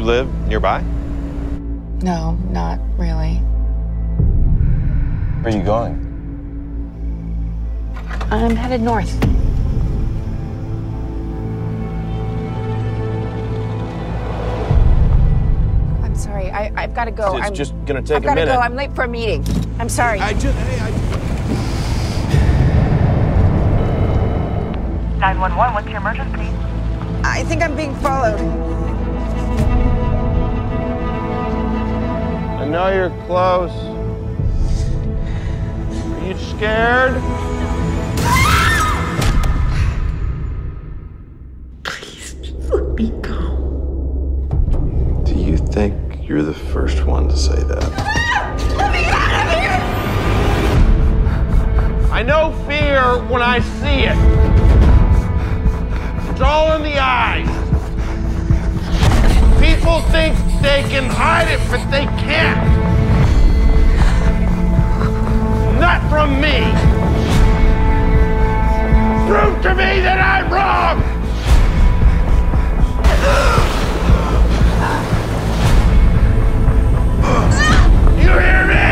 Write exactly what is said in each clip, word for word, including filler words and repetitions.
you live nearby? No, not really. Where are you going? I'm headed north. I'm sorry. I, I've got to go. It's I'm just gonna take I've a got to minute. go. I'm late for a meeting. I'm sorry. I just, hey, I... nine one one, what's your emergency? I think I'm being followed. I know you're close. Are you scared? Please, just let me go. Do you think you're the first one to say that? Let me get out of here! I know fear when I see it. It's all in the eyes. People think they can hide it, but they can't. Not from me. Prove to me that I'm wrong. You hear me?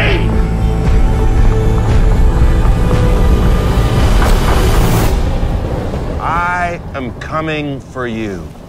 I am coming for you.